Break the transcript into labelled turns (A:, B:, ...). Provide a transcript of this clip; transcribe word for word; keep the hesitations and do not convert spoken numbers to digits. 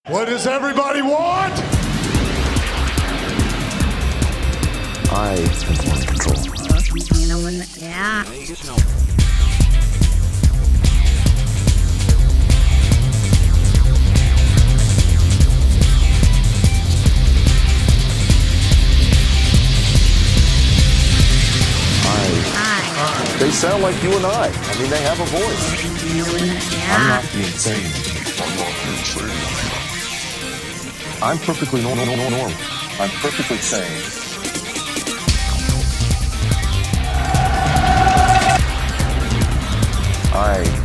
A: What does everybody want?
B: I am in control.
C: You know when, yeah.
B: I, they sound like you and I. I mean, they have a voice.
C: You know when, yeah.
D: I'm not the insane.
E: I'm not the insane.
B: I'm perfectly normal. normal, normal.
D: I'm perfectly sane.
B: I